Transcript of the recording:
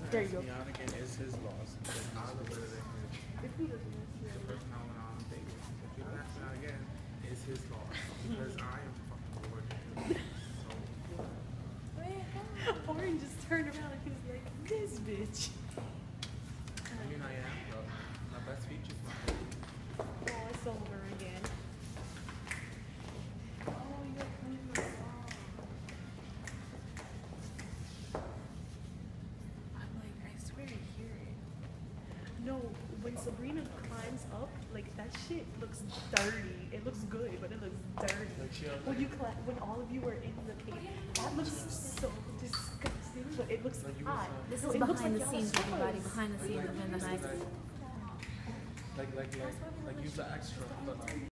There you go. Me out again is his loss. Because I was better than him. If he doesn't ask you The person I went on a date with. If he asks me out again, it's his loss. Because I am fucking bored. So. Or he just turned around and he was like, this bitch. I mean, I am, but my best feature's my baby. Oh, it's over again. Oh, you're playing the song. I'm like, I swear I hear it. No, when Sabrina climbs up, like that shit looks dirty. It looks good, but it looks dirty. Like she on When all of you were in the cave, that looks so disgusting, but it looks Like you hot. was, This No, is it looks behind like the scenes, y'all everybody. stars. Behind the scenes of In the Heights. like you the extra, but like